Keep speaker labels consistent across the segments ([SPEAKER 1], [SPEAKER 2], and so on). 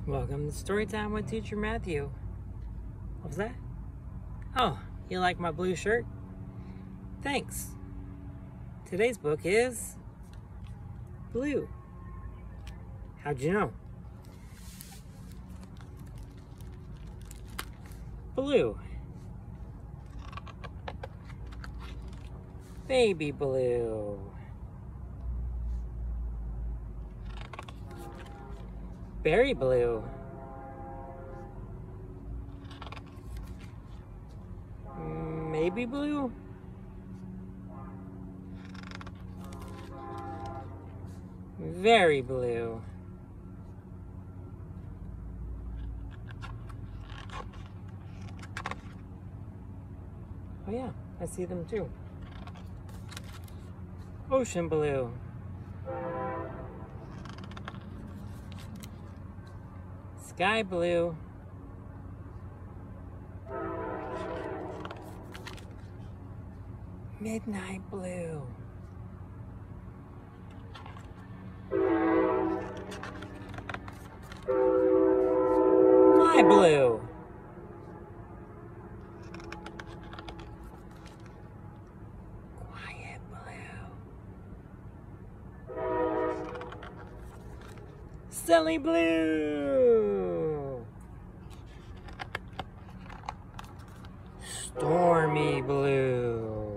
[SPEAKER 1] Welcome to Storytime with Teacher Matthew. What was that? Oh, you like my blue shirt? Thanks. Today's book is blue. How'd you know? Blue. Baby blue. Berry blue. Maybe blue. Very blue. Oh yeah, I see them too. Ocean blue. Sky blue. Midnight blue. My blue. Quiet blue. Silly blue. Stormy blue.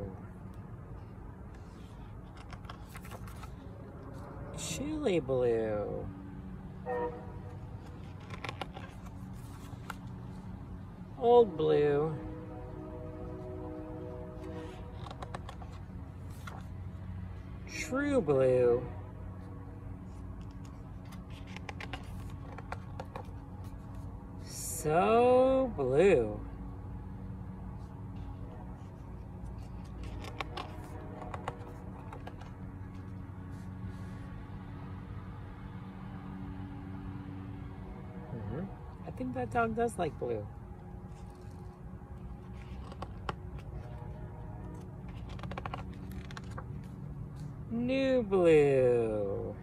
[SPEAKER 1] Chilly blue. Old blue. True blue. So blue. I think that dog does like blue. New blue.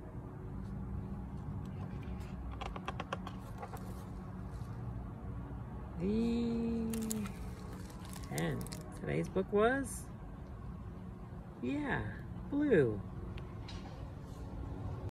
[SPEAKER 1] The end. Today's book was, blue.